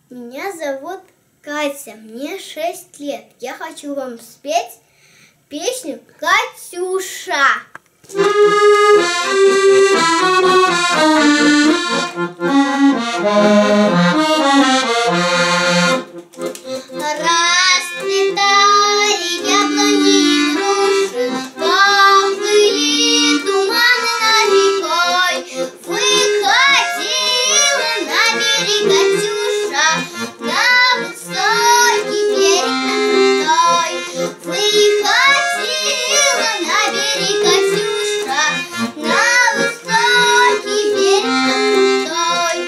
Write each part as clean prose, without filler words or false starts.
Меня зовут Катя, мне 6 лет. Я хочу вам спеть песню «Катюша». Расцветали яблони и груши, поплыли туманы над рекой. Выходила на берег Катюша, на высокий берег крутой. Выходила на берег Катюша, на высокий берег крутой.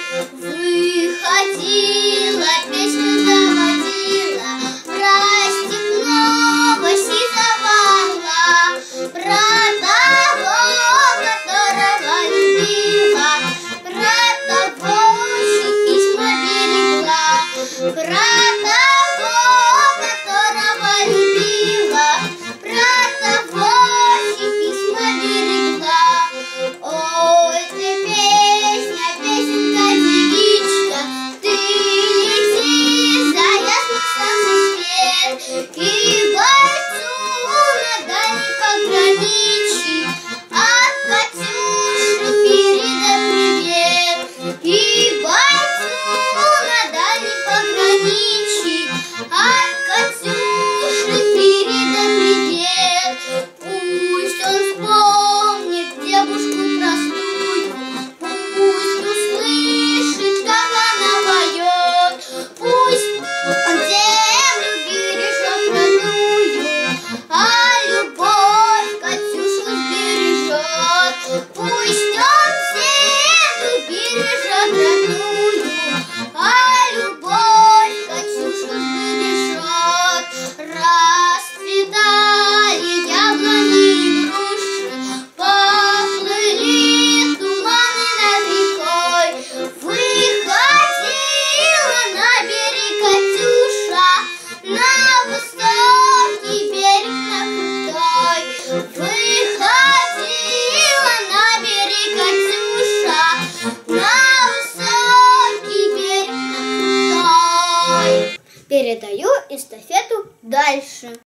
Выходила, песню заводила, про степного сизовала, про того, которого любила, про того, чьи письма берегла, про того, которого любила, про того, чьи письма берегла. Ой, ты песня, песенка девичка, ты лети за ясный солнцем свет, и бойцу на дальней пограничье от Катюши передай привет. И бойцу на дальней пограничье от Катюши передай привет. Пусть он вспомнит девушку простую, пусть услышит, как она поет, пусть он землю бережет родную, а любовь Катюшу сбережет. Пусть он землю бережет родную, а любовь Катюшу сбережет. Расцветали яблони и груши, поплыли туманы над рекой. Выходила на берег Катюша, на высокий берег на крутой. Выходила на берег Катюша, на высокий берег на крутой. Передаю эстафету дальше.